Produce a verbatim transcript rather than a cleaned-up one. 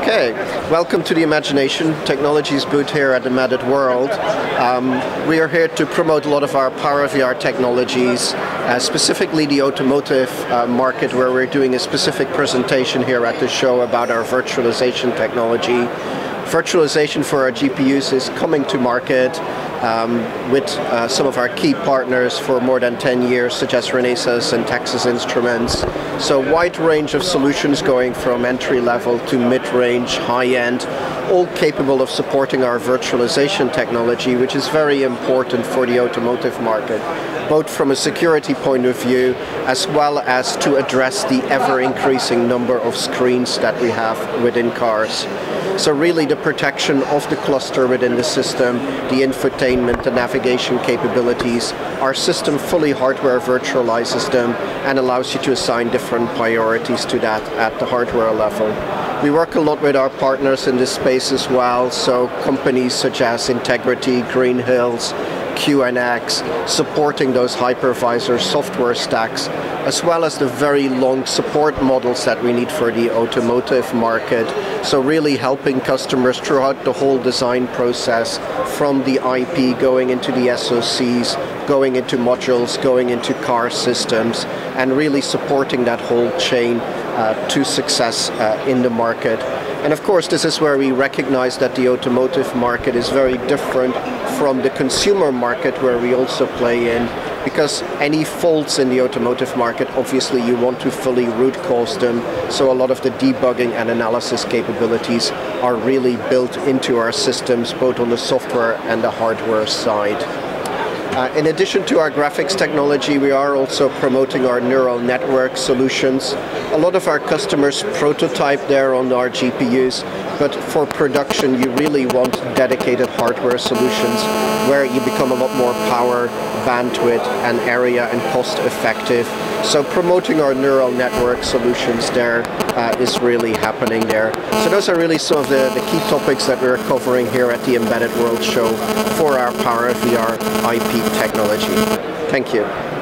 Okay, welcome to the Imagination Technologies booth here at Embedded World. Um, we are here to promote a lot of our PowerVR technologies, uh, specifically the automotive uh, market, where we're doing a specific presentation here at the show about our virtualization technology. Virtualization for our G P Us is coming to market um, with uh, some of our key partners for more than ten years, such as Renesas and Texas Instruments. So wide range of solutions going from entry level to mid-range, high-end, all capable of supporting our virtualization technology, which is very important for the automotive market, both from a security point of view as well as to address the ever-increasing number of screens that we have within cars. So really the protection of the cluster within the system, the infotainment, the navigation capabilities. Our system fully hardware virtualizes them and allows you to assign different priorities to that at the hardware level. We work a lot with our partners in this space as well, so companies such as Integrity, Green Hills, Q N X, supporting those hypervisor software stacks, as well as the very long support models that we need for the automotive market. So really helping customers throughout the whole design process, from the I P going into the S O Cs, going into modules, going into car systems, and really supporting that whole chain uh, to success uh, in the market. And of course, this is where we recognize that the automotive market is very different from the consumer market where we also play in, because any faults in the automotive market, obviously you want to fully root cause them, so a lot of the debugging and analysis capabilities are really built into our systems, both on the software and the hardware side. Uh, in addition to our graphics technology, we are also promoting our neural network solutions. A lot of our customers prototype there on our G P Us, but for production you really want dedicated hardware solutions where you become a lot more power, bandwidth, and area and cost effective. So promoting our neural network solutions there uh, is really happening there. So those are really some of the, the key topics that we're covering here at the Embedded World Show for our PowerVR I P technology. Thank you.